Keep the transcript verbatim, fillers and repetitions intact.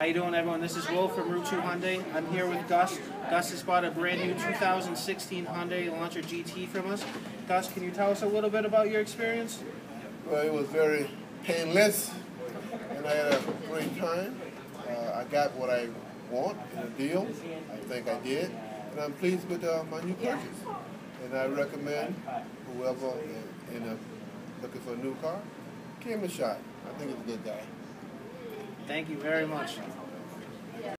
How you doing, everyone? This is Will from Route two Hyundai. I'm here with Gus. Gus has bought a brand new two thousand sixteen Hyundai Elantra G T from us. Gus, can you tell us a little bit about your experience? Well, it was very painless, and I had a great time. Uh, I got what I want in a deal. I think I did, and I'm pleased with uh, my new purchase. And I recommend whoever in, in a, looking for a new car, give him a shot. I think it's a good guy. Thank you very much.